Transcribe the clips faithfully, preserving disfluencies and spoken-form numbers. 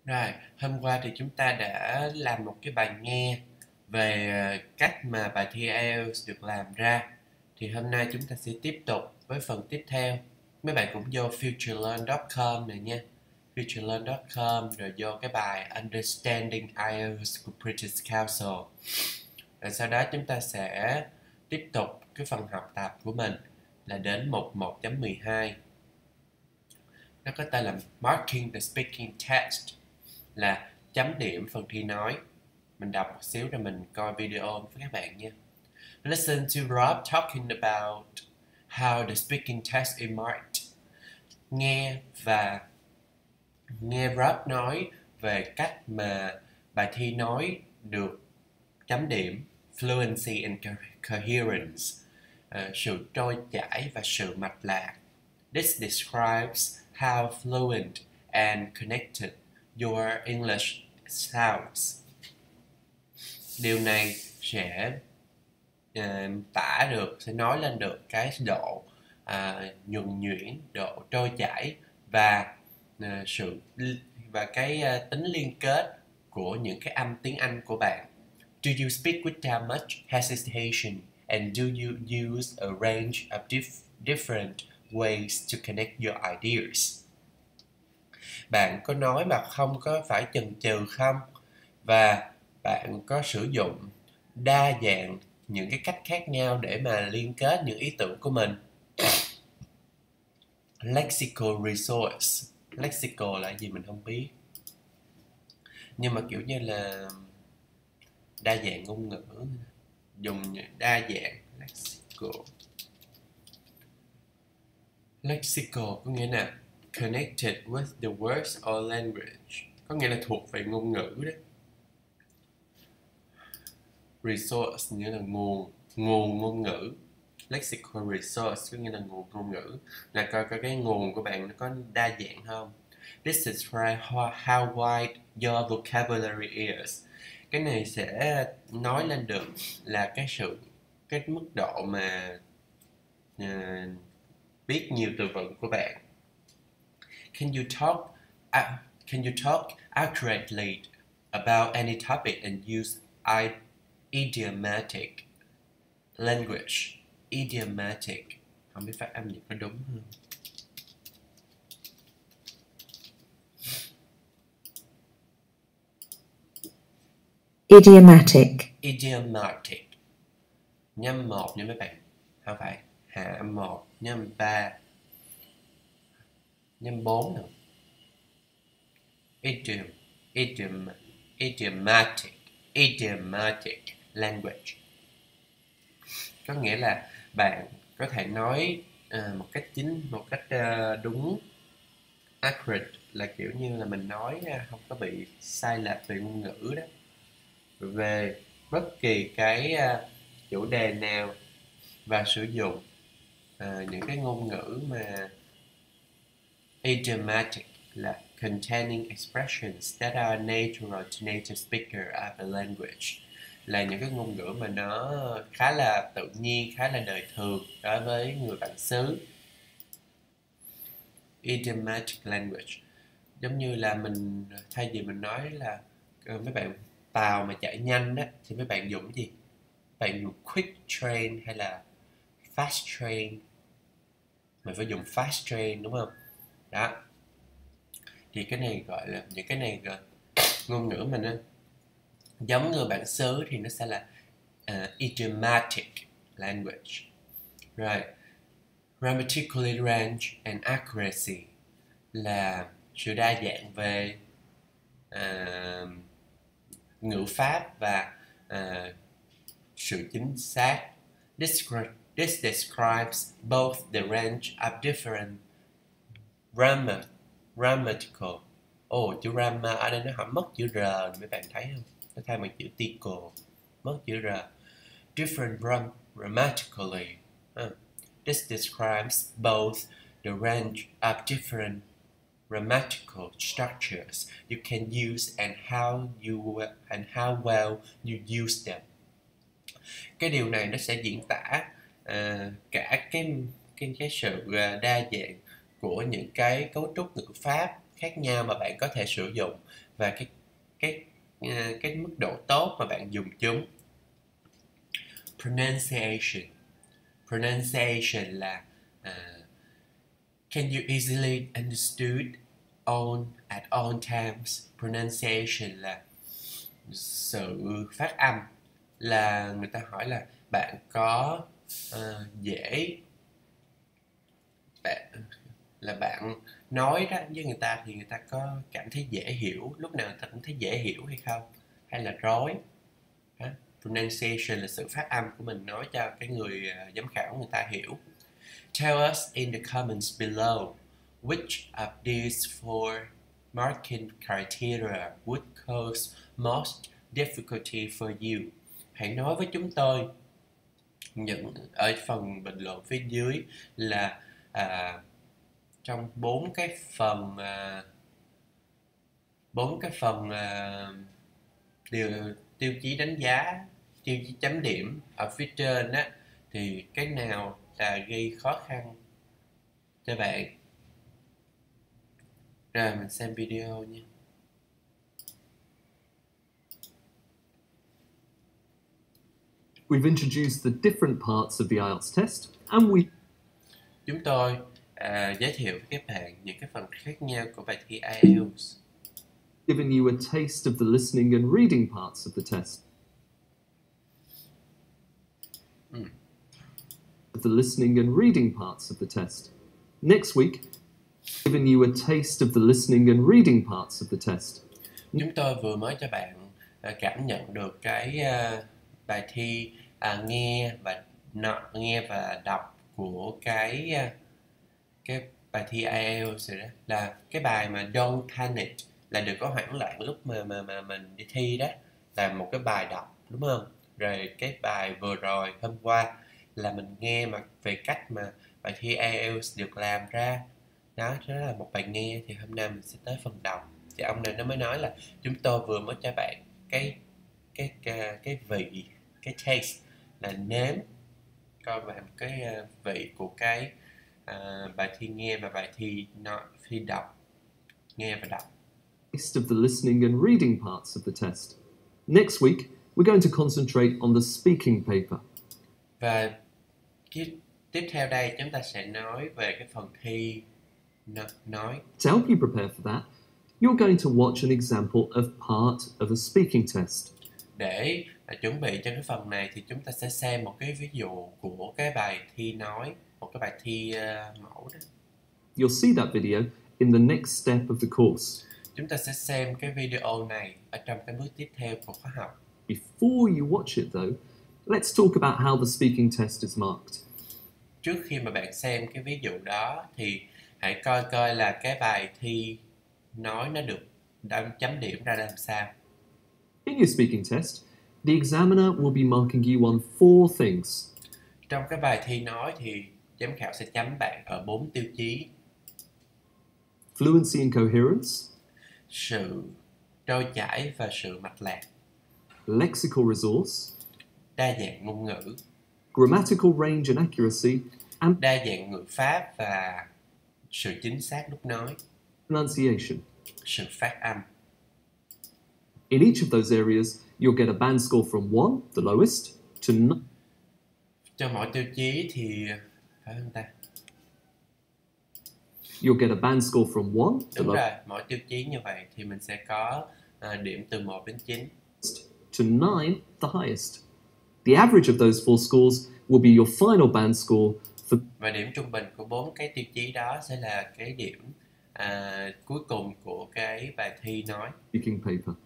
Rồi, hôm qua thì chúng ta đã làm một cái bài nghe về ờ, cách mà bài thi ai eo được làm ra. Thì hôm nay chúng ta sẽ tiếp tục với phần tiếp theo. Mấy bạn cũng vô futurelearn chấm com này nha. futurelearn chấm com rồi vô cái bài Understanding ai eo của British Council. Rồi sau đó chúng ta sẽ tiếp tục cái phần học tập của mình là đến mục một chấm mười hai. Nó có tên là Marking the Speaking Test, là chấm điểm phần thi nói. Mình đọc một xíu rồi mình coi video với các bạn nha. Listen to Rob talking about how the speaking test is marked. Nghe và nghe Rob nói về cách mà bài thi nói được chấm điểm. Fluency and coherence, uh, sự trôi chảy và sự mạch lạc. This describes how fluent and connected your English sounds. Điều này sẽ uh, tả được, sẽ nói lên được cái độ uh, nhuần nhuyễn, độ trôi chảy và uh, sự và cái uh, tính liên kết của những cái âm tiếng Anh của bạn. Do you speak without much hesitation, and do you use a range of dif- different ways to connect your ideas? Bạn có nói mà không có phải chần chừ không? Và bạn có sử dụng đa dạng những cái cách khác nhau để mà liên kết những ý tưởng của mình. Lexical resource. Lexical là gì mình không biết. Nhưng mà kiểu như là đa dạng ngôn ngữ, dùng đa dạng. Lexical. Lexical có nghĩa là connected with the words or language, có nghĩa là thuộc về ngôn ngữ đó. Resource nghĩa là nguồn, nguồn ngôn ngữ. Lexical resource có nghĩa là nguồn ngôn ngữ, là coi coi cái nguồn của bạn nó có đa dạng không. This is how, how wide your vocabulary is. Cái này sẽ nói lên được là cái sự cái mức độ mà uh, biết nhiều từ vựng của bạn. Can you talk uh, can you talk accurately about any topic and use I idiomatic language? Idiomatic, không biết phát âm gì có đúng không? Idiomatic. Idiomatic. Nhâm một nha mấy bạn. Không phải. Hạ âm một, nhâm ba, nhâm bốn nữa. Idiom, idiom, idiomatic, idiomatic language. Có nghĩa là bạn có thể nói uh, một cách chính, một cách uh, đúng. Accurate là kiểu như là mình nói uh, không có bị sai lệch về ngôn ngữ đó. Về bất kỳ cái uh, chủ đề nào và sử dụng uh, những cái ngôn ngữ mà idiomatic là containing expressions that are natural to native speaker of a language, là những cái ngôn ngữ mà nó khá là tự nhiên, khá là đời thường đối với người bản xứ. Idiomatic language giống như là mình thay vì mình nói là mấy bạn tàu mà chạy nhanh đó thì mấy bạn dùng gì? Bạn dùng quick train hay là fast train? Mình phải dùng fast train đúng không? Đó. Thì cái này gọi là những cái này gọi ngôn ngữ mình á, giống người bản xứ thì nó sẽ là uh, idiomatic language. Rồi, grammatically range and accuracy là sự đa dạng về uh, ngữ pháp và uh, sự chính xác. This, this describes both the range of different grammar, grammatical. Ồ, oh, chữ grammar ở đây nó không mất chữ R, mấy bạn thấy không? Nó thay bằng chữ tical, mất chữ R. Different gram grammatically. Uh, this describes both the range of different grammatical structures you can use and how you and how well you use them. Cái điều này nó sẽ diễn tả uh, cả cái cái cái sự uh, đa dạng của những cái cấu trúc ngữ pháp khác nhau mà bạn có thể sử dụng và cái cái à, cái mức độ tốt mà bạn dùng chúng. Pronunciation. Pronunciation là à, can you easily understood on at all times. Pronunciation là sự phát âm, là người ta hỏi là bạn có uh, dễ bạn là bạn nói đó với người ta thì người ta có cảm thấy dễ hiểu, lúc nào người ta cũng thấy dễ hiểu hay không, hay là rối đó. Pronunciation là sự phát âm của mình nói cho cái người uh, giám khảo người ta hiểu. Tell us in the comments below which of these four marking criteria would cause most difficulty for you. Hãy nói với chúng tôi những ở phần bình luận phía dưới là à, trong bốn cái phần à, bốn cái phần à, điều tiêu chí đánh giá, tiêu chí chấm điểm ở phía trên á, thì cái nào là gây khó khăn cho bạn. Rồi mình xem video nha. We've introduced the different parts of the I E L T S test and we Chúng tôi à, giới thiệu với các bạn những cái phần khác nhau của bài thi ai eo given you a taste of the listening and reading parts of the test. Mm. The listening and reading parts of the test. Next week, given you a taste of the listening and reading parts of the test. Chúng tôi vừa mới cho bạn à, cảm nhận được cái à, bài thi à, nghe và no, nghe và đọc của cái à, cái bài thi ai eo rồi đó, là cái bài mà Don't Panic, là đừng có hoảng loạn lúc mà mà mà mình đi thi đó, là một cái bài đọc, đúng không? Rồi cái bài vừa rồi hôm qua là mình nghe mà về cách mà bài thi ai eo được làm ra đó, đó là một bài nghe. Thì hôm nay mình sẽ tới phần đọc. Thì ông này nó mới nói là chúng tôi vừa mới cho bạn cái cái cái, cái vị, cái taste, là nếm coi bạn cái uh, vị của cái uh, bài thi nghe và bài thi nói, thi đọc, nghe và đọc. Taste of the listening and reading parts of the test. Next week, we're going to concentrate on the speaking paper. Và cái tiếp theo đây chúng ta sẽ nói về cái phần thi nói. To help you prepare for that, you're going to watch an example of part of a speaking test. Để uh, chuẩn bị cho cái phần này thì chúng ta sẽ xem một cái ví dụ của cái bài thi nói, một cái bài thi uh, mẫu đó. You'll see that video in the next step of the course. Chúng ta sẽ xem cái video này ở trong cái bước tiếp theo của khóa học. Before you watch it though, let's talk about how the speaking test is marked. Trước khi mà bạn xem cái ví dụ đó thì hãy coi coi là cái bài thi nói nó được chấm điểm ra làm sao. In your speaking test, the examiner will be marking you on four things. Trong cái bài thi nói thì giám khảo sẽ chấm bạn ở bốn tiêu chí: Fluency and coherence, sự trôi chảy và sự mạch lạc, lexical resource, đa dạng ngôn ngữ, grammatical range and accuracy, and đa dạng ngữ pháp và sự chính xác lúc nói, pronunciation. sự phát âm. In each of those areas, you'll get a band score from one, the lowest, to nine. Cho mỗi tiêu chí thì phải không ta? You'll get a band score from one, the Đúng lowest, rồi, mỗi tiêu chí như vậy thì mình sẽ có uh, điểm từ một đến chín. to nine, the highest. The average of those four scores will be your final band score for Và điểm trung bình của bốn cái tiêu chí đó sẽ là cái điểm à, cuối cùng của cái bài thi nói. speaking paper.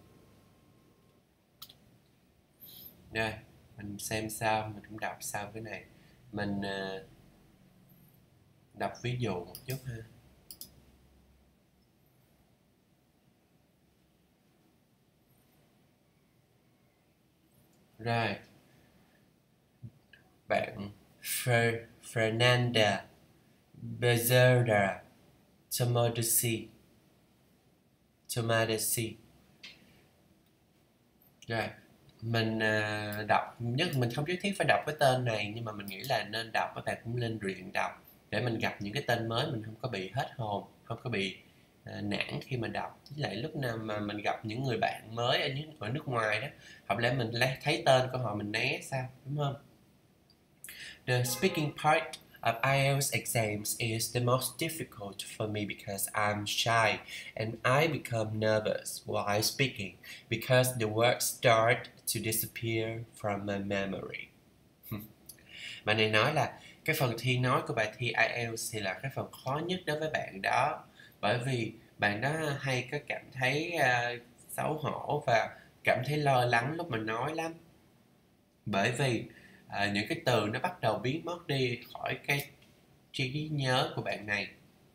Rồi, mình xem sau, mình cũng đọc sau cái này. Mình à, đọc ví dụ một chút ha. Rồi, bạn Fer, Fernanda Bezerra Tomodachi Tomodachi. Rồi, mình uh, đọc, nhất mình không nhất thiết phải đọc cái tên này, nhưng mà mình nghĩ là nên đọc, các bạn cũng nên luyện đọc để mình gặp những cái tên mới mình không có bị hết hồn, không có bị uh, uh, nản khi mà đọc. Với lại lúc nào mà mình gặp những người bạn mới ở, những, ở nước ngoài đó, học lẽ mình lấy, thấy tên của họ mình né sao, đúng không? The speaking part of I E L T S exams is the most difficult for me because I'm shy and I become nervous while speaking because the words start to disappear from my memory. Bạn này nói là cái phần thi nói của bài thi I E L T S thì là cái phần khó nhất đối với bạn đó, bởi vì bạn đó hay có cảm thấy uh, xấu hổ và cảm thấy lo lắng lúc mà nói lắm, bởi vì uh, những cái từ nó bắt đầu biến mất đi khỏi cái trí nhớ của bạn này.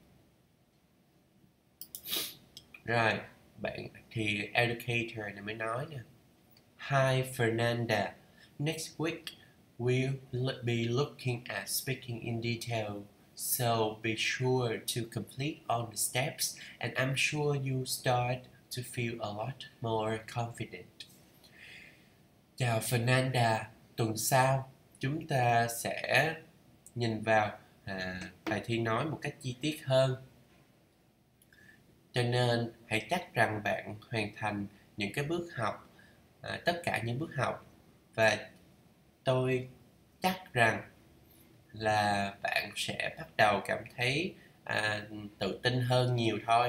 Rồi, bạn thì educator này mới nói nè. Hi Fernanda, next week we'll be looking at speaking in detail, so be sure to complete all the steps and I'm sure you'll start to feel a lot more confident. Chào Fernanda, tuần sau chúng ta sẽ nhìn vào à, bài thi nói một cách chi tiết hơn. Cho nên hãy chắc rằng bạn hoàn thành những cái bước học, à, tất cả những bước học, và tôi chắc rằng là bạn sẽ bắt đầu cảm thấy à, tự tin hơn nhiều thôi.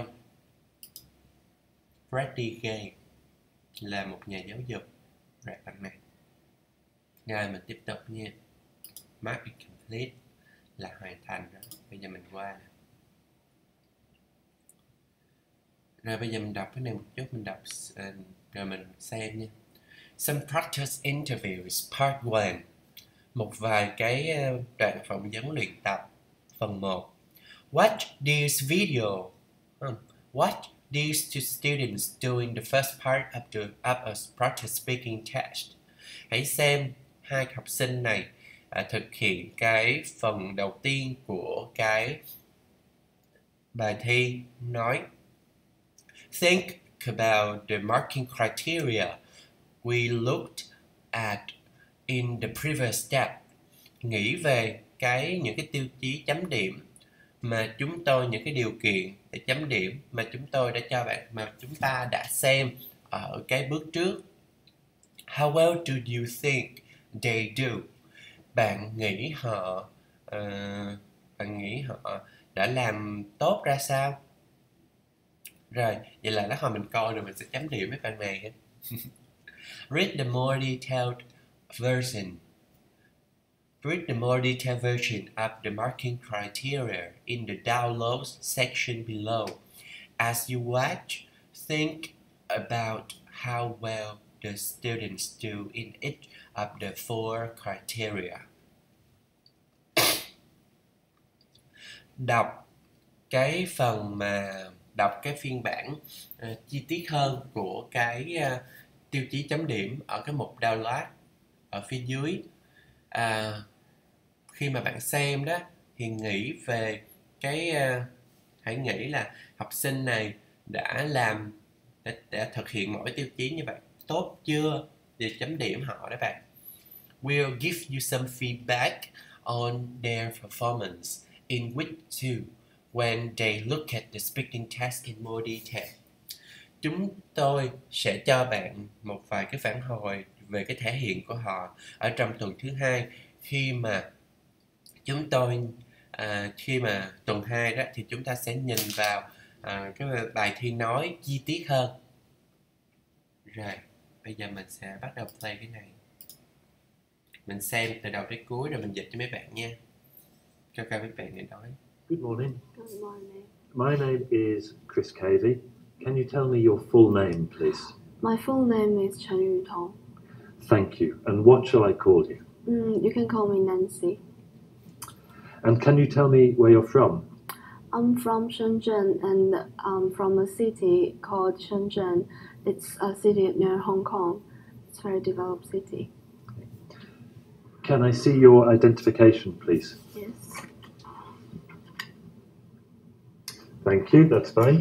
Freddie Gay là một nhà giáo dục. Rồi bạn này. Rồi mình tiếp tục nha. Mark it complete là hoàn thành rồi. Bây giờ mình qua nè. Rồi bây giờ mình đọc cái này một chút, mình đọc uh, rồi mình xem nha. Some practice interviews part one. Một vài cái đoạn phỏng vấn luyện tập. Phần một. Watch this video. Um, what these two students doing the first part of the of a practice speaking test. Hãy xem hai học sinh này uh, thực hiện cái phần đầu tiên của cái bài thi nói. Think about the marking criteria we looked at in the previous step. Nghĩ về cái những cái tiêu chí chấm điểm mà chúng tôi, những cái điều kiện để chấm điểm mà chúng tôi đã cho bạn, mà chúng ta đã xem ở cái bước trước. How well do you think they do? Bạn nghĩ họ uh, bạn nghĩ họ đã làm tốt ra sao? Rồi, vậy là lát hồi mình coi rồi mình sẽ chấm điểm với bạn này. Read the more detailed version. Read the more detailed version of the marking criteria in the downloads section below. As you watch, think about how well the students do in each of the four criteria. Đọc cái phần mà đọc cái phiên bản uh, chi tiết hơn của cái uh, tiêu chí chấm điểm ở cái mục download ở phía dưới. À, khi mà bạn xem đó thì nghĩ về cái uh, hãy nghĩ là học sinh này đã làm đã, đã thực hiện mỗi tiêu chí như vậy tốt chưa để chấm điểm họ đó bạn. We'll give you some feedback on their performance in week two when they look at the speaking test in more detail. Chúng tôi sẽ cho bạn một vài cái phản hồi về cái thể hiện của họ ở trong tuần thứ hai, khi mà chúng tôi à, khi mà tuần hai đó thì chúng ta sẽ nhìn vào à, cái bài thi nói chi tiết hơn. Rồi, bây giờ mình sẽ bắt đầu play cái này. Mình xem từ đầu tới cuối rồi mình dịch cho mấy bạn nha. Cho cả mấy bạn này nói. Good morning. Good morning. My name is Chris Cavey. Can you tell me your full name, please? My full name is Chen Yutong. Thank you. And what shall I call you? Mm, you can call me Nancy. And can you tell me where you're from? I'm from Shenzhen, and I'm from a city called Shenzhen. It's a city near Hong Kong. It's a very developed city. Can I see your identification, please? Yes. Thank you, that's fine.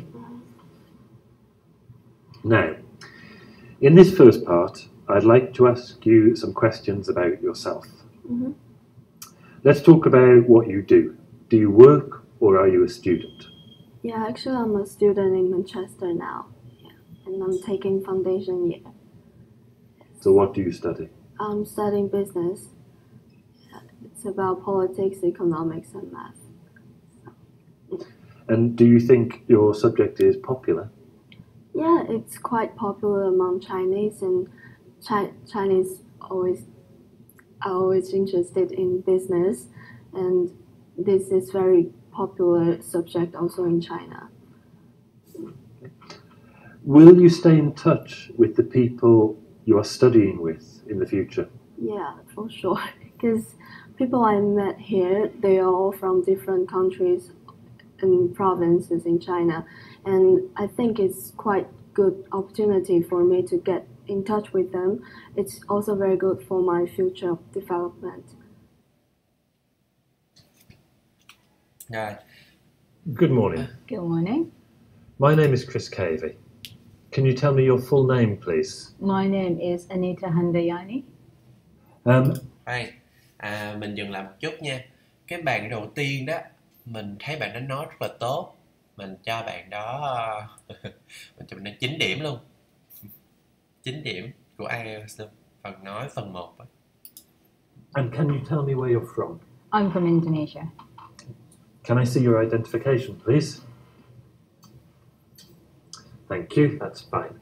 Now, in this first part, I'd like to ask you some questions about yourself. Mm-hmm. Let's talk about what you do. Do you work or are you a student? Yeah, actually, I'm a student in Manchester now. Yeah, and I'm taking foundation year. So what do you study? I'm studying business. Yeah, it's about politics, economics, and math. And do you think your subject is popular? Yeah, it's quite popular among Chinese, and Chi- Chinese always are always interested in business, and this is very popular subject also in China. Will you stay in touch with the people you are studying with in the future? Yeah, for sure. Because people I met here, they are all from different countries and provinces in China, and I think it's quite good opportunity for me to get in touch with them. It's also very good for my future development. Rồi, Good morning. Good morning. My name is Chris Cavey. Can you tell me your full name, please? My name is Anita Handayani. Um, Hay, à, mình dừng lại một chút nha. Cái bạn đầu tiên đó, mình thấy bạn đó nói rất là tốt. Mình cho bạn đó mình cho bạn đó chín điểm luôn. chín điểm của ai eo luôn. Phần nói phần một. and can you tell me where you're from? I'm from Indonesia. Can I see your identification, please? Thank you, that's fine.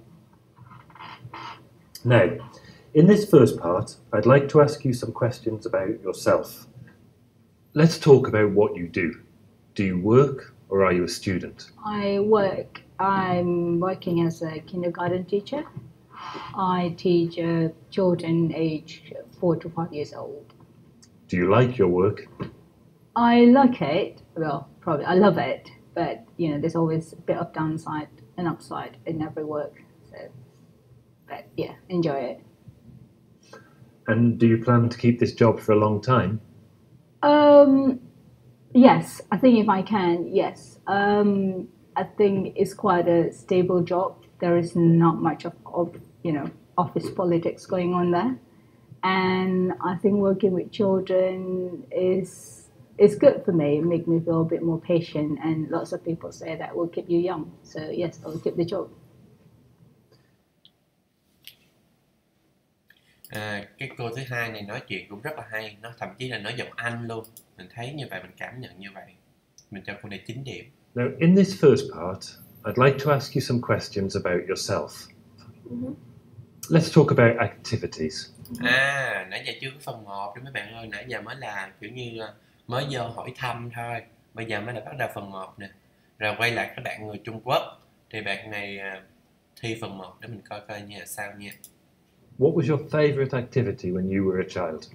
Now, in this first part, I'd like to ask you some questions about yourself. Let's talk about what you do. Do you work or are you a student? I work. I'm working as a kindergarten teacher. I teach uh, children aged four to five years old. Do you like your work? I like it. Well, probably I love it, but you know, there's always a bit of downside and upside in every work. So, but yeah, enjoy it. And do you plan to keep this job for a long time? Um, yes, I think if I can, yes. Um, I think it's quite a stable job. There is not much of, of you know office politics going on there, and I think working with children is is good for me. It makes me feel a bit more patient, and lots of people say that will keep you young. So yes, I'll keep the job. À, cái cô thứ hai này nói chuyện cũng rất là hay, nó thậm chí là nói giọng Anh luôn. Mình thấy như vậy, mình cảm nhận như vậy. Mình cho cô này chín điểm. Now, in this first part, I'd like to ask you some questions about yourself. Mhm. Let's talk about activities. À, nãy giờ chưa có phần một đó mấy bạn ơi, nãy giờ mới là kiểu như mới vô hỏi thăm thôi. Bây giờ mới là bắt đầu phần một nè. Rồi quay lại các bạn người Trung Quốc. Thì bạn này à, thi phần một để mình coi coi như là sao nha. What was your favourite activity when you were a child?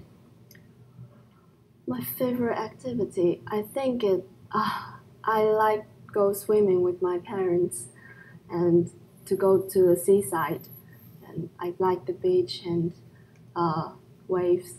My favorite activity, I think it. Uh, I like go swimming with my parents, and to go to the seaside, and I like the beach and uh, waves.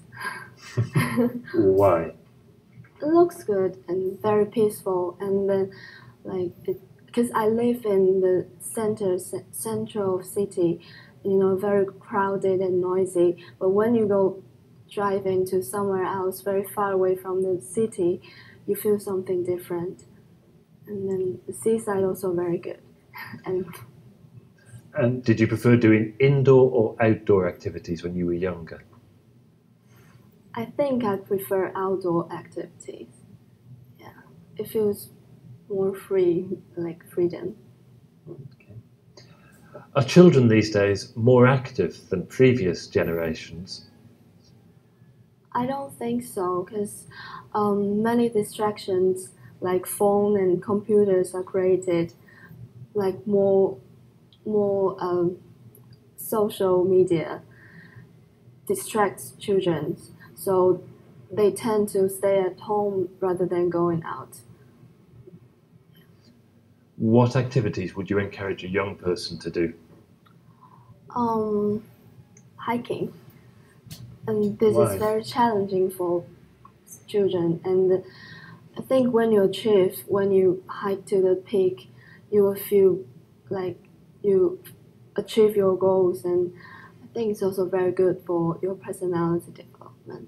Why? It looks good and very peaceful, and then like because I live in the center c- central city, you know, very crowded and noisy. But when you go driving to somewhere else, very far away from the city, you feel something different. And then the seaside also very good. And And did you prefer doing indoor or outdoor activities when you were younger? I think I prefer outdoor activities. Yeah, it feels more free, like freedom. Okay. Are children these days more active than previous generations? I don't think so, because um, many distractions like phone and computers are created, like more, more um, social media distracts children, so they tend to stay at home rather than going out. What activities would you encourage a young person to do? Um, hiking, and this Why? is very challenging for children. And I think when you achieve, when you hike to the peak, you will feel like you achieve your goals, and I think it's also very good for your personality development.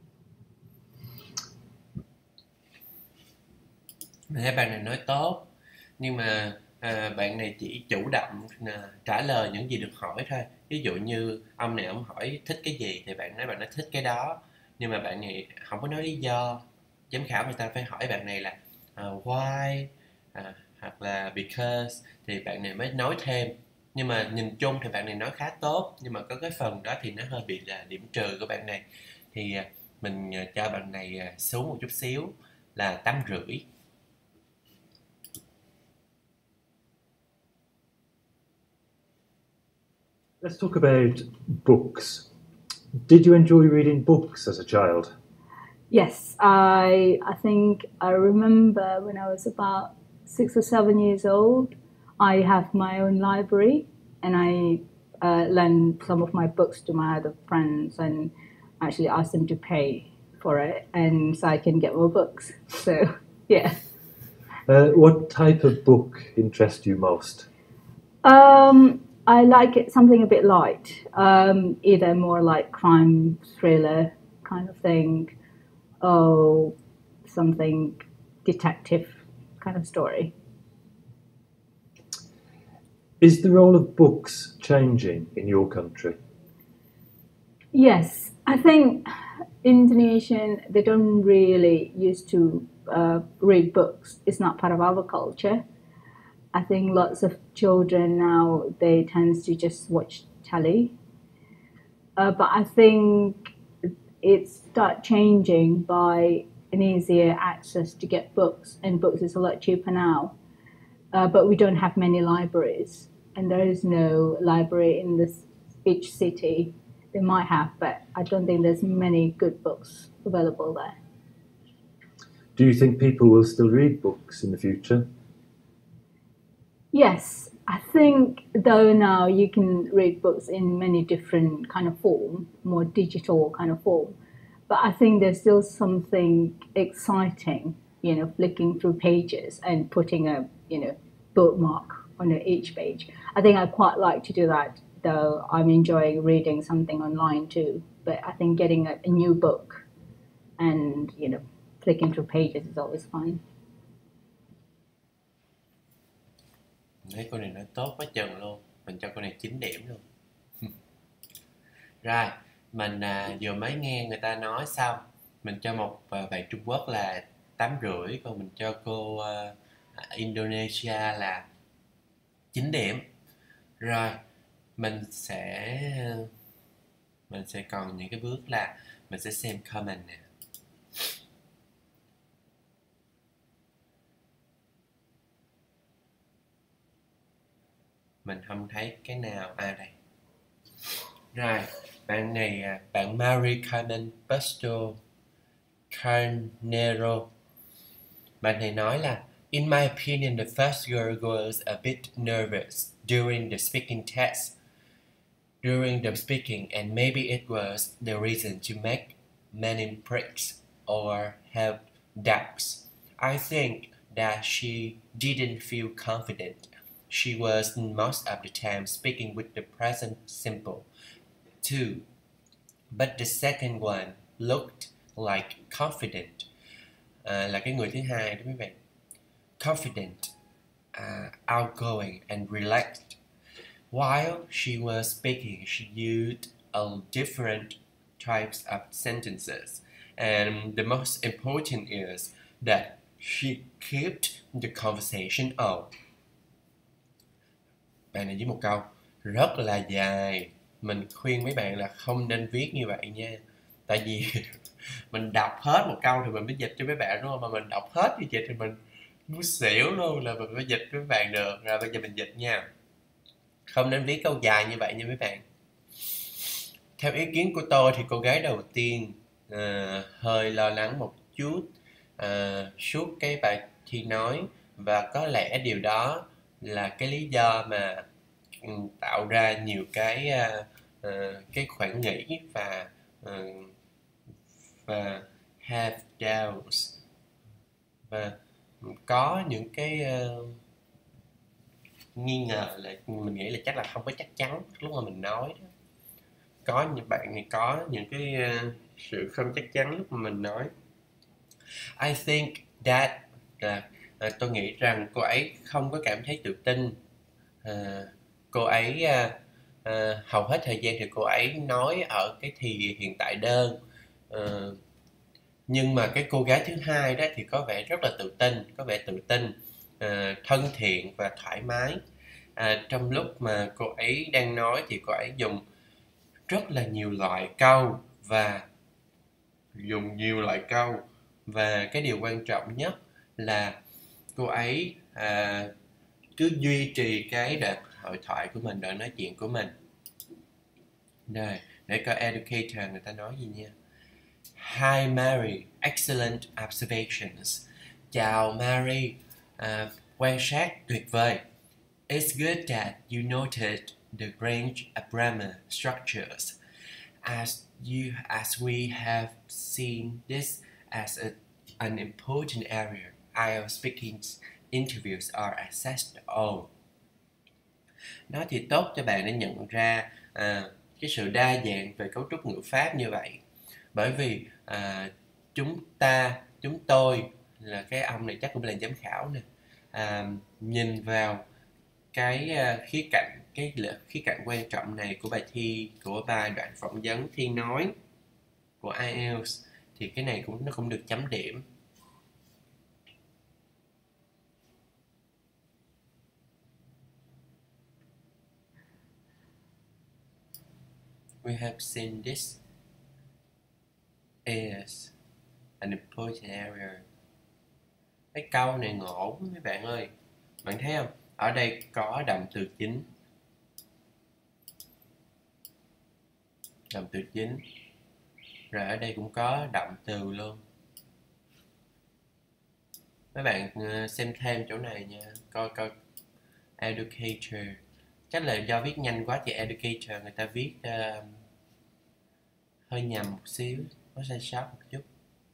Mình thấy bạn này nói tốt. nhưng mà à, bạn này chỉ chủ động à, trả lời những gì được hỏi thôi. Ví dụ như ông này ông hỏi thích cái gì thì bạn nói bạn nói thích cái đó, nhưng mà bạn này không có nói lý do. Giám khảo người ta phải hỏi bạn này là à, why à, hoặc là because thì bạn này mới nói thêm. Nhưng mà nhìn chung thì bạn này nói khá tốt, nhưng mà có cái phần đó thì nó hơi bị là điểm trừ của bạn này, thì à, mình à, cho bạn này à, xuống một chút xíu là tám rưỡi. Let's talk about books. Did you enjoy reading books as a child? Yes, I I think I remember when I was about six or seven years old, I have my own library, and I uh, lend some of my books to my other friends and actually ask them to pay for it, and so I can get more books. So yeah. Uh, what type of book interests you most? Um, I like it something a bit light, um, either more like crime thriller kind of thing, or something detective kind of story. Is the role of books changing in your country? Yes, I think Indonesian, they don't really used to uh, read books. It's not part of our culture. I think lots of children now, they tend to just watch telly. Uh, but I think it start changing by an easier access to get books, and books is a lot cheaper now. Uh, but we don't have many libraries, and there is no library in this each city. They might have, but I don't think there's many good books available there. Do you think people will still read books in the future? Yes, I think though now you can read books in many different kind of form, more digital kind of form. But I think there's still something exciting, you know, flicking through pages and putting a, you know, bookmark on each page. I think I quite like to do that, though I'm enjoying reading something online too. But I think getting a, a new book and, you know, flicking through pages is always fun. Thấy cô này nói tốt quá chừng luôn, mình cho cô này chín điểm luôn. Rồi, mình à, vừa mới nghe người ta nói xong, mình cho một à, bạn Trung Quốc là tám rưỡi, còn mình cho cô à, Indonesia là chín điểm. Rồi, mình sẽ mình sẽ còn những cái bước là mình sẽ xem comment nè. Mình không thấy cái nào. À đây. Rồi, bạn này, bạn Marie Carmen Busto Carnero. Bạn này nói là in my opinion, the first girl was a bit nervous during the speaking test. During the speaking, and maybe it was the reason to make many breaks or have doubts. I think that she didn't feel confident. She was most of the time speaking with the present simple, too. But the second one looked like confident. À, là cái người thứ hai đó mấy bạn. Confident, uh, outgoing and relaxed. While she was speaking, she used a different types of sentences. And the most important is that she kept the conversation up. Bạn này với một câu rất là dài. Mình khuyên mấy bạn là không nên viết như vậy nha. Tại vì mình đọc hết một câu thì mình mới dịch cho mấy bạn, đúng không? Mà mình đọc hết như vậy thì mình muốn xỉu luôn, là mình phải dịch với mấy bạn được. Rồi bây giờ mình dịch nha. Không nên viết câu dài như vậy nha mấy bạn. Theo ý kiến của tôi thì cô gái đầu tiên à, hơi lo lắng một chút à, suốt cái bài thi nói, và có lẽ điều đó là cái lý do mà um, tạo ra nhiều cái uh, uh, cái khoảng nghĩ và uh, và have doubts, và có những cái uh, nghi ngờ, là mình nghĩ là chắc là không có chắc chắn lúc mà mình nói đó. Có những bạn này có những cái uh, sự không chắc chắn lúc mà mình nói. I think that uh, à, tôi nghĩ rằng cô ấy không có cảm thấy tự tin. À, cô ấy à, à, hầu hết thời gian thì cô ấy nói ở cái thì hiện tại đơn. À, nhưng mà cái cô gái thứ hai đó thì có vẻ rất là tự tin, có vẻ tự tin, à, thân thiện và thoải mái. À, trong lúc mà cô ấy đang nói thì cô ấy dùng rất là nhiều loại câu và dùng nhiều loại câu và cái điều quan trọng nhất là cô ấy à, cứ duy trì cái đoạn hội thoại của mình, đoạn nói chuyện của mình. Đây, để coi educator người ta nói gì nha. Hi Mary, excellent observations. Chào Mary, à, quan sát tuyệt vời. It's good that you noted the range of grammar structures. As you, as we have seen this as a, an important area, I E L T S speaking interviews are assessed on. Nó thì tốt cho bạn để nhận ra à, cái sự đa dạng về cấu trúc ngữ pháp như vậy. Bởi vì à, chúng ta, chúng tôi là cái ông này chắc cũng là giám khảo nè, à, nhìn vào cái uh, khía cạnh cái khía cạnh quan trọng này của bài thi, của bài đoạn phỏng vấn thi nói của ai eo ti ét thì cái này cũng nó cũng được chấm điểm. We have seen this as an important area. Cái câu này ngộ mấy bạn ơi. Bạn thấy không? Ở đây có động từ chính. Động từ chính. Rồi ở đây cũng có động từ luôn. Mấy bạn xem thêm chỗ này nha. Coi coi educator. Chắc là do viết nhanh quá thì educator người ta viết uh, hơi nhầm một xíu, có sai sót một chút.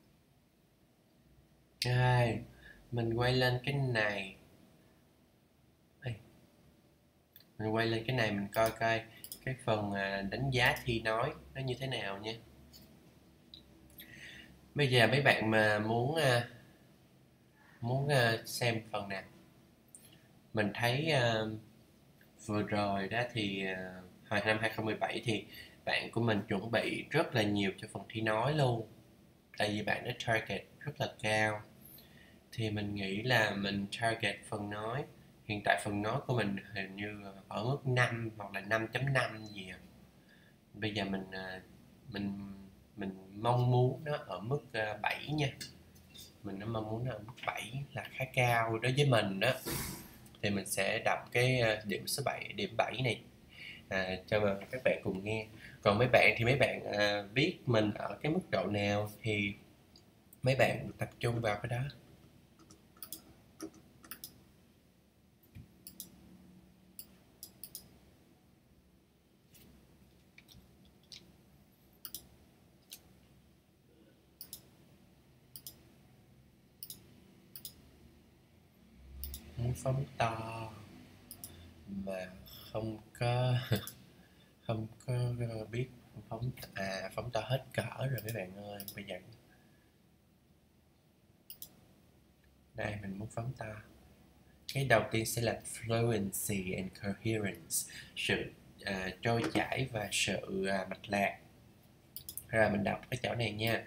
Rồi, mình quay lên cái này. Mình quay lên cái này mình coi coi cái phần đánh giá thi nói nó như thế nào nha. Bây giờ mấy bạn mà muốn muốn xem phần nào, mình thấy vừa rồi đó thì hồi năm hai không một bảy thì bạn của mình chuẩn bị rất là nhiều cho phần thi nói luôn, tại vì bạn đã target rất là cao. Thì mình nghĩ là mình target phần nói. Hiện tại phần nói của mình hình như ở mức năm hoặc là năm chấm năm gì à. Bây giờ mình mình mình mong muốn nó ở mức bảy nha. Mình nó mong muốn nó ở mức bảy là khá cao đối với mình đó. Thì mình sẽ đọc cái điểm số bảy, điểm bảy này à, cho mà các bạn cùng nghe. Còn mấy bạn thì mấy bạn à, biết mình ở cái mức độ nào thì mấy bạn tập trung vào cái đó. Muốn phóng to mà không có không có biết phóng à phóng to hết cỡ rồi mấy bạn ơi. Bây giờ đây mình muốn phóng to. Cái đầu tiên sẽ là fluency and coherence, sự à, trôi chảy và sự à, mạch lạc. Rồi mình đọc cái chỗ này nha,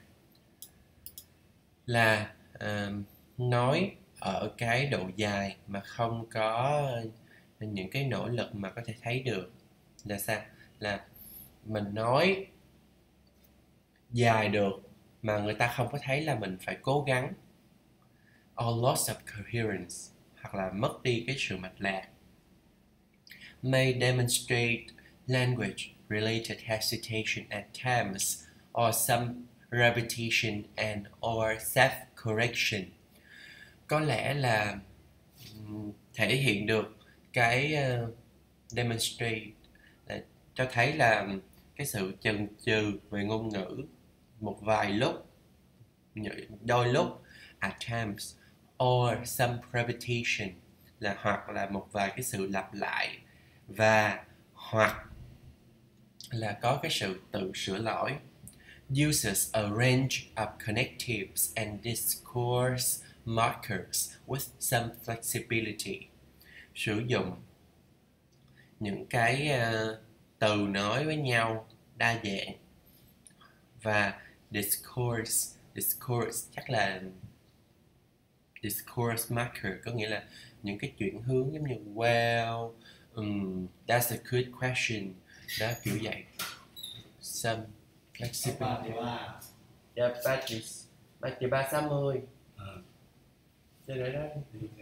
là à, nói ở cái độ dài mà không có những cái nỗ lực mà có thể thấy được. Là sao? Là mình nói dài được mà người ta không có thấy là mình phải cố gắng, or loss of coherence, hoặc là mất đi cái sự mạch lạc. May demonstrate language related hesitation at times or some repetition and or self correction. Có lẽ là thể hiện được cái uh, demonstrate là cho thấy là cái sự chần chừ về ngôn ngữ một vài lúc, đôi lúc, at times, or some repetition là hoặc là một vài cái sự lặp lại, và hoặc là có cái sự tự sửa lỗi. Uses a range of connectives and discourse markers with some flexibility. Sử dụng những cái uh, từ nối với nhau đa dạng. Và discourse, discourse chắc là discourse marker có nghĩa là những cái chuyển hướng giống như well, um, that's a good question, đó kiểu vậy. Some flexibility. Dạ, ba triệu ba triệu ba sáu mươi. Ờ. Để đấy đó.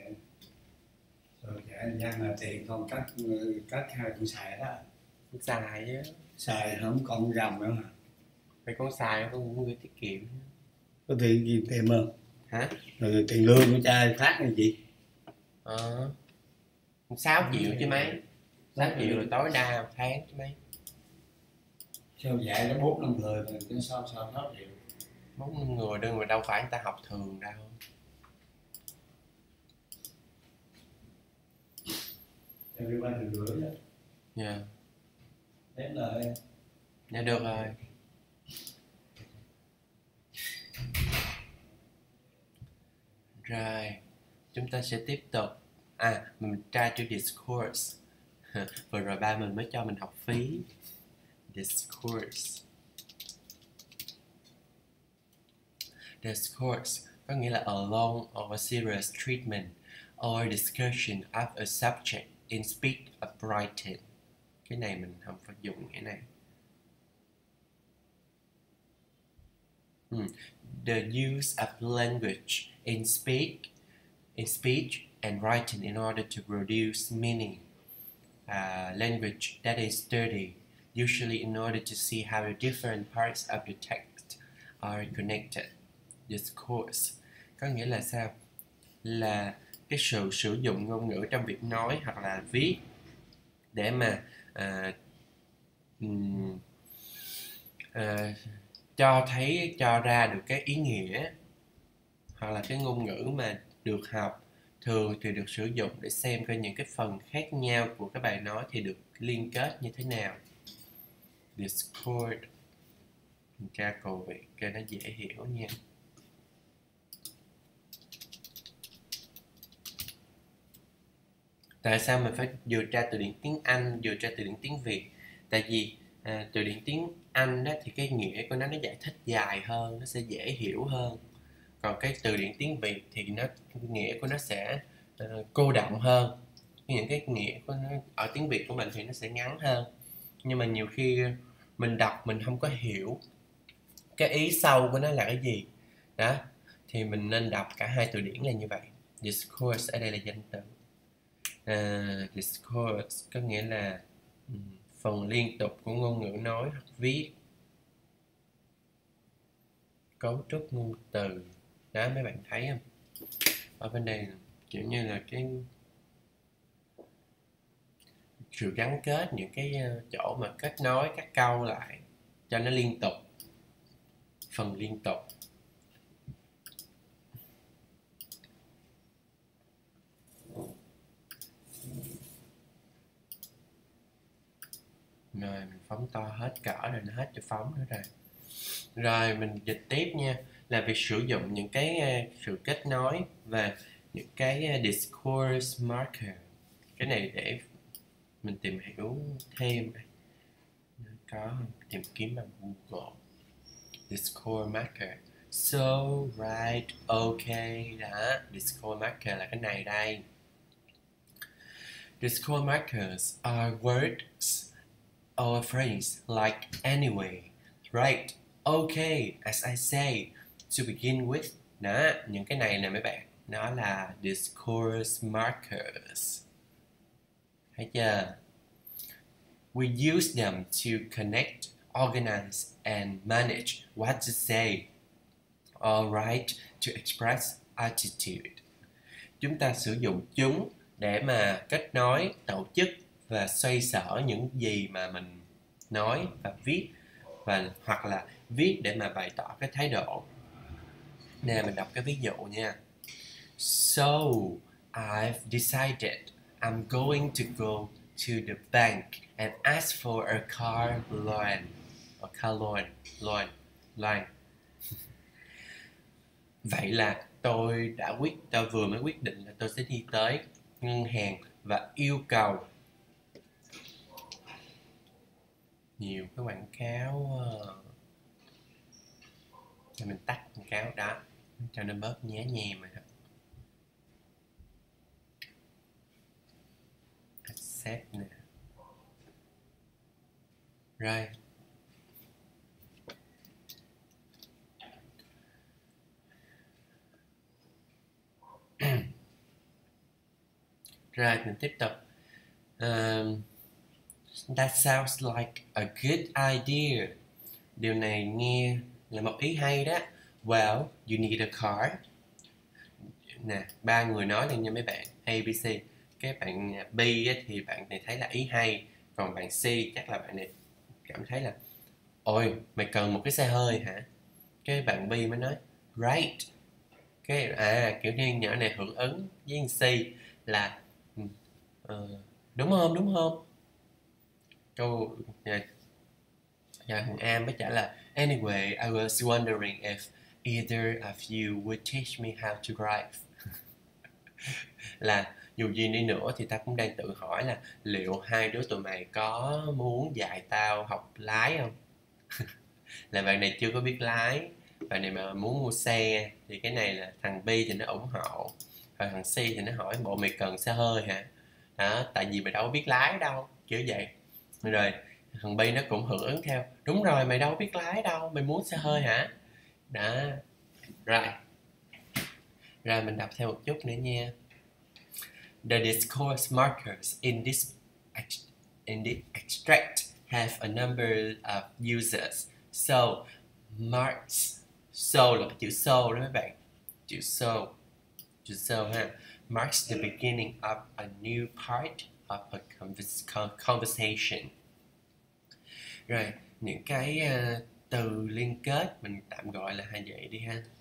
Rồi dạ dân là tiền còn cắt cắt hai con xài đó. Con xài á. Xài không còn gầm nữa hả? Phải con xài con cũng gửi tiết kiệm. Có tiền gì tiền không? Hả? Rồi tiền lương của trai phát là gì? Ờ. sáu triệu chứ mấy. sáu triệu là tối đa một tháng chứ mấy. Sao dạy nó bốn năm người rồi chứ sao sao sáu triệu? Bốn năm người đơn mà đâu phải người ta học thường đâu. Em đi ba triệu rưỡi đó. Dạ. Đến lời. Dạ được rồi. Rồi, chúng ta sẽ tiếp tục. À, mình try to discourse. Vừa rồi ba mình mới cho mình học phí. Discourse. Discourse có nghĩa là a long or serious treatment or discussion of a subject in speech of writing. Cái này mình không phải dùng cái này. Hmm. The use of language in speak, in speech and writing in order to produce meaning. Uh, language that is studied, usually in order to see how the different parts of the text are connected. Discourse có nghĩa là sao? Là cái sự sử dụng ngôn ngữ trong việc nói hoặc là viết để mà uh, um, uh, cho thấy, cho ra được cái ý nghĩa hoặc là cái ngôn ngữ mà được học. Thường thì được sử dụng để xem coi những cái phần khác nhau của cái bài nói thì được liên kết như thế nào. Discord. Mình tra cầu vị cho nó dễ hiểu nha. Tại sao mình phải vừa tra từ điển tiếng Anh vừa tra từ điển tiếng Việt? Tại vì à, từ điển tiếng Anh đó thì cái nghĩa của nó nó giải thích dài hơn, nó sẽ dễ hiểu hơn. Còn cái từ điển tiếng Việt thì nó nghĩa của nó sẽ uh, cô đọng hơn. Những cái nghĩa của nó ở tiếng Việt của mình thì nó sẽ ngắn hơn. Nhưng mà nhiều khi mình đọc mình không có hiểu cái ý sâu của nó là cái gì. Đó, thì mình nên đọc cả hai từ điển là như vậy. Discourse ở đây là danh từ. Uh, discourse có nghĩa là um, phần liên tục của ngôn ngữ nói hoặc viết. Cấu trúc ngôn từ. Đó, mấy bạn thấy không? Ở bên đây kiểu như là cái sự gắn kết những cái chỗ mà kết nối các câu lại cho nó liên tục. Phần liên tục. Rồi mình phóng to hết cỡ rồi, nó hết cho phóng nữa rồi. Rồi mình dịch tiếp nha. Là việc sử dụng những cái uh, sự kết nối và những cái uh, discourse marker. Cái này để mình tìm hiểu thêm. Có tìm kiếm bằng Google. Discourse marker. So, right, okay. Đó, discourse marker là cái này đây. Discourse markers are words or phrase like anyway, right, okay, as I say, to begin with. Đó, những cái này nè mấy bạn, nó là discourse markers. Thấy chưa? We use them to connect, organize, and manage what to say or write to express attitude. Chúng ta sử dụng chúng để mà kết nối, tổ chức và xoay sở những gì mà mình nói và viết, và hoặc là viết để mà bày tỏ cái thái độ. Nè, mình đọc cái ví dụ nha. So, I've decided I'm going to go to the bank and ask for a car loan. A car loan. Loan. Loan. Vậy là tôi đã quyết, tôi vừa mới quyết định là tôi sẽ đi tới ngân hàng và yêu cầu nhiều cái quảng cáo. Cho mình tắt quảng cáo đó cho nó bớt nhá nhèm rồi. Accept nè. Rồi. Rồi mình tiếp tục. Um, that sounds like a good idea. Điều này nghe là một ý hay đó. Well, you need a card. Nè, ba người nói lên nha mấy bạn. A, B, C. Cái bạn B thì bạn này thấy là ý hay. Còn bạn C chắc là bạn này cảm thấy là ôi, mày cần một cái xe hơi hả? Cái bạn B mới nói right. Cái à, kiểu như nhỏ này hưởng ứng với C là uh, đúng không, đúng không? Câu nhà, nhà thằng A mới trả lời anyway, I was wondering if either of you would teach me how to drive. Là dù gì đi nữa thì ta cũng đang tự hỏi là liệu hai đứa tụi mày có muốn dạy tao học lái không? Là bạn này chưa có biết lái, bạn này mà muốn mua xe thì cái này là thằng B thì nó ủng hộ, rồi thằng C thì nó hỏi bộ mày cần xe hơi hả? Đó, tại vì mày đâu có biết lái đâu, kiểu vậy. Rồi thằng B nó cũng hưởng ứng theo, đúng rồi, mày đâu có biết lái đâu, mày muốn xe hơi hả? Đó, rồi rồi mình đọc theo một chút nữa nha. The discourse markers in this in this extract have a number of users. So marks, so là cái chữ so đó mấy bạn, chữ so, chữ so ha, marks the beginning of a new part of a conversation. Rồi những cái uh, từ liên kết mình tạm gọi là hai vậy đi ha.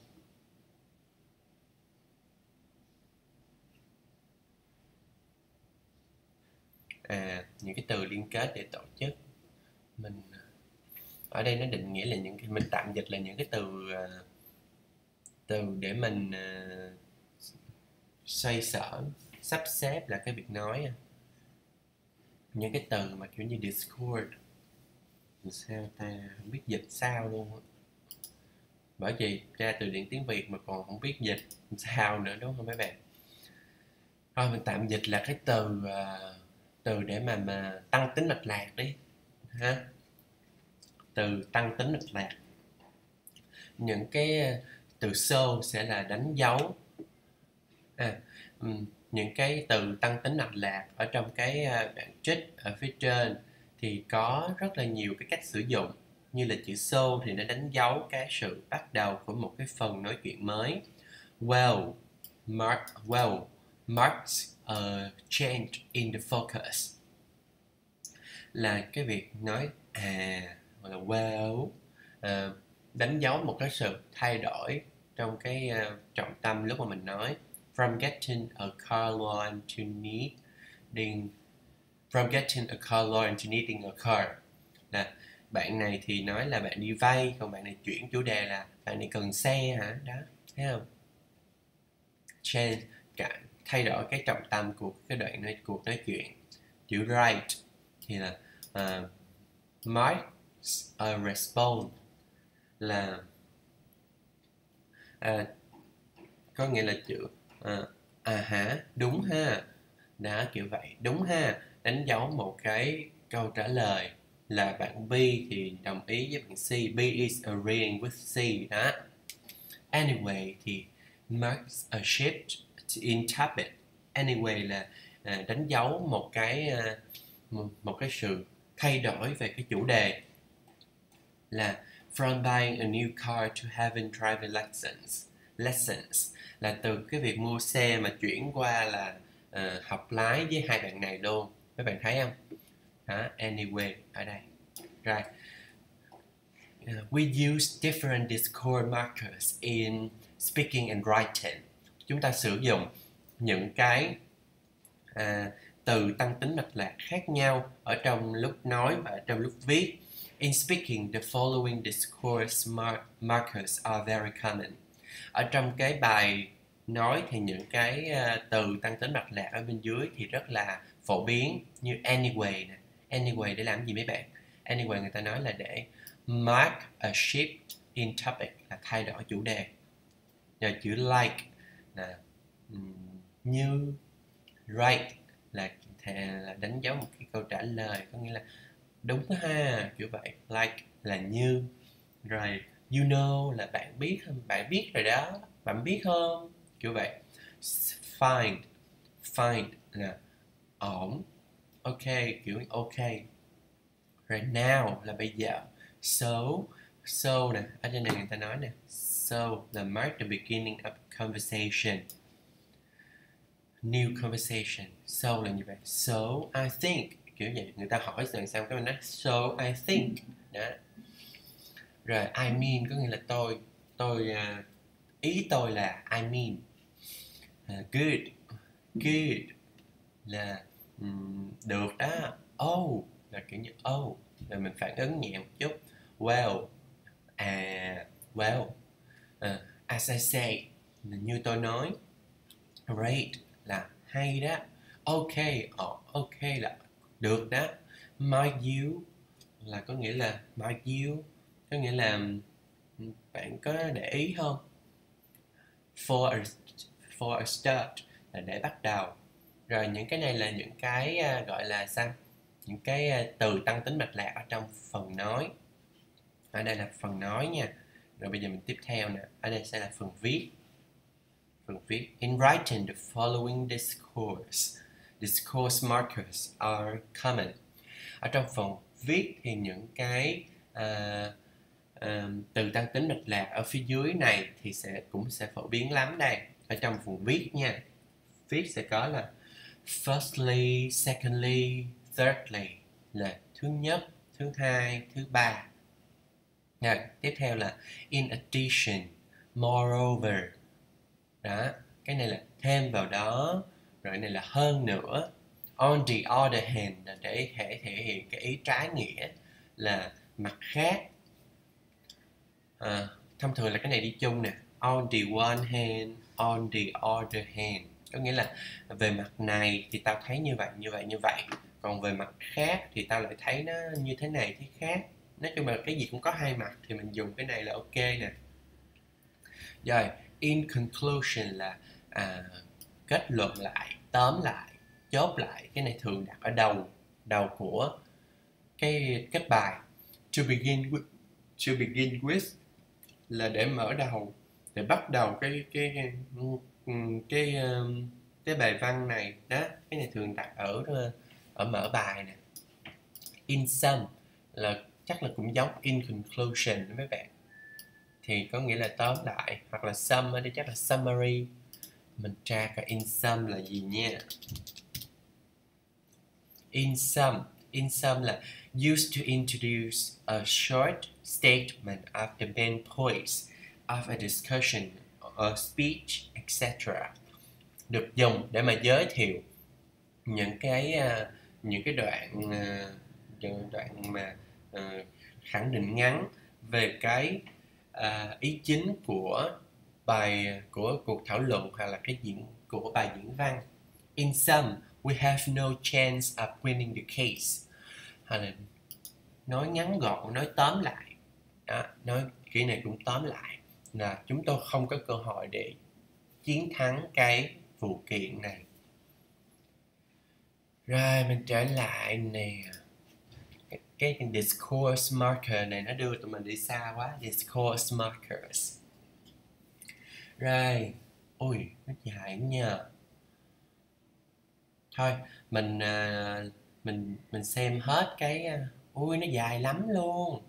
À, những cái từ liên kết để tổ chức, mình ở đây nó định nghĩa là những cái, mình tạm dịch là những cái từ uh, từ để mình uh, xoay sở, sắp xếp là cái việc nói, những cái từ mà kiểu như discord, sao ta không biết dịch sao luôn, bởi vì ra từ điển tiếng Việt mà còn không biết dịch sao nữa, đúng không mấy bạn? Thôi mình tạm dịch là cái từ uh, từ để mà mà tăng tính mạch lạc đi ha, từ tăng tính mạch lạc. Những cái từ so sẽ là đánh dấu, à, um, những cái từ tăng tính mạch lạc ở trong cái uh, đoạn trích ở phía trên thì có rất là nhiều cái cách sử dụng, như là chữ so thì nó đánh dấu cái sự bắt đầu của một cái phần nói chuyện mới. Well, mark, well marks a change in the focus, là cái việc nói à, hoặc là well, uh, đánh dấu một cái sự thay đổi trong cái uh, trọng tâm lúc mà mình nói. From getting a car loan to needing From getting a car loan to needing a car, là bạn này thì nói là bạn đi vay, còn bạn này chuyển chủ đề là bạn này cần xe hả? Đó, thấy không? Change, cả, thay đổi cái trọng tâm của cái đoạn nói, cuộc nói chuyện. Chữ right thì là uh, marks a response, là uh, có nghĩa là chữ uh, à hả, đúng ha, đó, kiểu vậy, đúng ha, đánh dấu một cái câu trả lời. Là bạn B thì đồng ý với bạn C, B is agreeing with C đó. Anyway thì marks a shift in topic. Anyway là à, đánh dấu một cái à, một, một cái sự thay đổi về cái chủ đề, là from buying a new car to having driving lessons. Lessons là từ cái việc mua xe mà chuyển qua là uh, học lái với hai bạn này luôn. Các bạn thấy không? Đó, anyway ở đây. Right. Uh, we use different discourse markers in speaking and writing. Chúng ta sử dụng những cái uh, từ tăng tính mạch lạc khác nhau ở trong lúc nói và ở trong lúc viết. In speaking, the following discourse mar- markers are very common. Ở trong cái bài nói thì những cái uh, từ tăng tính mạch lạc ở bên dưới thì rất là phổ biến, như anyway nè. Anyway để làm gì mấy bạn? Anyway người ta nói là để mark a shift in topic, là thay đổi chủ đề. Rồi chữ like là um, như, right là, là đánh dấu một cái câu trả lời, có nghĩa là đúng ha, kiểu vậy. Like là như. Rồi you know là bạn biết không? Bạn biết rồi đó, bạn biết không? Kiểu vậy. Find, find là ổn, ok, kiểu ok. Rồi now là bây giờ. So, so nè, ở trên này người ta nói nè, so là mark the beginning of conversation, new conversation. So là như vậy. So I think, kiểu vậy. Người ta hỏi rồi sao cái mình nói so I think đó. Rồi I mean có nghĩa là tôi, tôi uh, ý tôi là I mean. Uh, good, good là um, được đó. Oh là kiểu như oh là mình phản ứng nhẹ một chút. Well, à well, uh, as I say là như tôi nói. Great là hay đó. Ok, oh, ok là được đó. Might you là có nghĩa là might you có nghĩa là bạn có để ý không? For a, for a start là để bắt đầu. Rồi những cái này là những cái uh, gọi là sao? Những cái uh, từ tăng tính mạch lạc ở trong phần nói. Ở đây là phần nói nha. Rồi bây giờ mình tiếp theo nè. Ở đây sẽ là phần viết. Phần viết. In writing the following discourse, discourse markers are common. Ở trong phần viết thì những cái uh, uh, từ tăng tính mạch lạc ở phía dưới này thì sẽ cũng sẽ phổ biến lắm đây. Ở trong phần viết nha. Viết sẽ có là firstly, secondly, thirdly là thứ nhất, thứ hai, thứ ba. Rồi, tiếp theo là in addition, moreover. Đó, cái này là thêm vào đó. Rồi cái này là hơn nữa. On the other hand là để thể, thể hiện cái ý trái nghĩa là mặt khác. À, thông thường là cái này đi chung nè. On the one hand, on the other hand. Có nghĩa là về mặt này thì tao thấy như vậy, như vậy, như vậy. Còn về mặt khác thì tao lại thấy nó như thế này, thế khác. Nói chung là cái gì cũng có hai mặt thì mình dùng cái này là ok nè. Rồi, in conclusion là à, kết luận lại, tóm lại, chốt lại. Cái này thường đặt ở đầu, đầu của cái kết bài. To begin with, to begin with là để mở đầu, để bắt đầu cái cái cái cái, cái, cái bài văn này đó. Cái này thường đặt ở ở mở bài nè. In sum là chắc là cũng giống in conclusion đó mấy bạn, thì có nghĩa là tóm lại, hoặc là sum ở đây chắc là summary. Mình tra cả in sum là gì nha. In sum, in sum là used to introduce a short statement of the main points of a discussion or speech, et cetera. Được dùng để mà giới thiệu những cái uh, những cái đoạn uh, những đoạn mà uh, khẳng định ngắn về cái uh, ý chính của bài, của cuộc thảo luận hoặc là cái diễn của bài diễn văn. In sum, we have no chance of winning the case. Hoặc là nói ngắn gọn, nói tóm lại. Đó, nói cái này cũng tóm lại là chúng tôi không có cơ hội để chiến thắng cái vụ kiện này. Rồi mình trở lại nè. Cái, cái discourse marker này nó đưa tụi mình đi xa quá. Discourse markers. Rồi, ui, nó dài nha. Thôi, mình uh, mình mình xem hết cái uh, ui nó dài lắm luôn.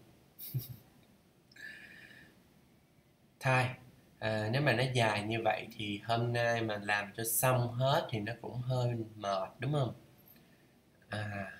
Thôi, à, nếu mà nó dài như vậy thì hôm nay mà làm cho xong hết thì nó cũng hơi mệt đúng không? À,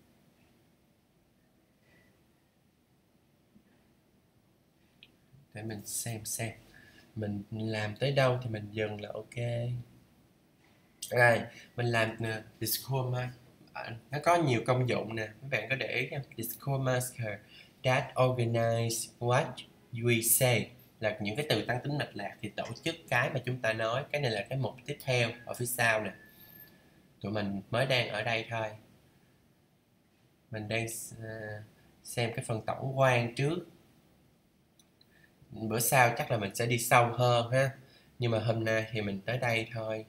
để mình xem xem mình làm tới đâu thì mình dừng là ok. Rồi, mình làm uh, discourse marker. À, nó có nhiều công dụng nè, các bạn có để ý không? Discourse marker that organize what we say. là những cái từ tăng tính mạch lạc thì tổ chức cái mà chúng ta nói. Cái này là cái mục tiếp theo ở phía sau nè. Tụi mình mới đang ở đây thôi. Mình đang uh, xem cái phần tổng quan trước. Bữa sau chắc là mình sẽ đi sâu hơn ha. Nhưng mà hôm nay thì mình tới đây thôi.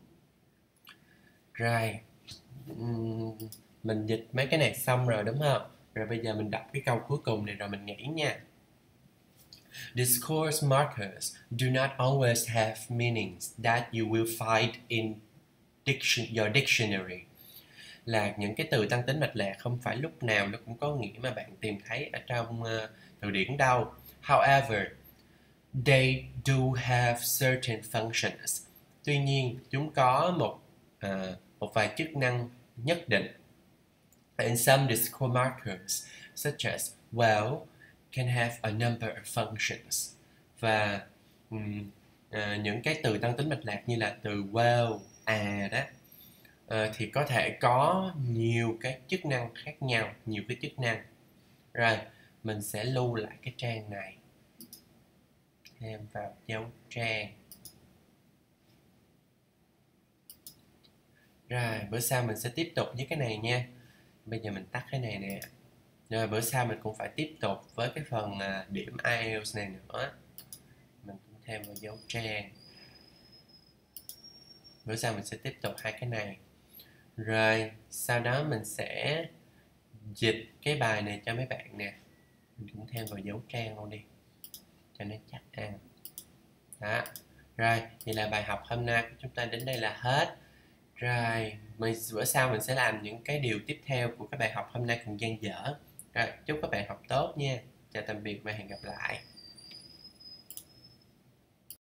Rồi. Uhm, mình dịch mấy cái này xong rồi đúng không? Rồi bây giờ mình đọc cái câu cuối cùng này rồi mình nghỉ nha. Discourse markers do not always have meanings that you will find in diction, your dictionary. Là những cái từ tăng tính mạch lạc không phải lúc nào nó cũng có nghĩa mà bạn tìm thấy ở trong uh, từ điển đâu. However, they do have certain functions. Tuy nhiên, chúng có một uh, một vài chức năng nhất định. And some discourse markers, such as well, can have a number of functions. Và um, uh, những cái từ tăng tính mạch lạc như là từ well, à đó, uh, thì có thể có nhiều cái chức năng khác nhau, nhiều cái chức năng. Rồi, mình sẽ lưu lại cái trang này. Thêm vào dấu trang. Rồi, bữa sau mình sẽ tiếp tục với cái này nha. Bây giờ mình tắt cái này nè. Rồi, bữa sau mình cũng phải tiếp tục với cái phần uh, điểm ai eo này nữa. Mình cũng thêm vào dấu trang. Bữa sau mình sẽ tiếp tục hai cái này. Rồi, sau đó mình sẽ dịch cái bài này cho mấy bạn nè. Mình cũng thêm vào dấu trang luôn đi, cho nó chắc ăn. Đó. Rồi, vậy là bài học hôm nay của chúng ta đến đây là hết. Rồi, mình, bữa sau mình sẽ làm những cái điều tiếp theo của cái bài học hôm nay còn dang dở. Rồi, chúc các bạn học tốt nha. Chào tạm biệt và hẹn gặp lại.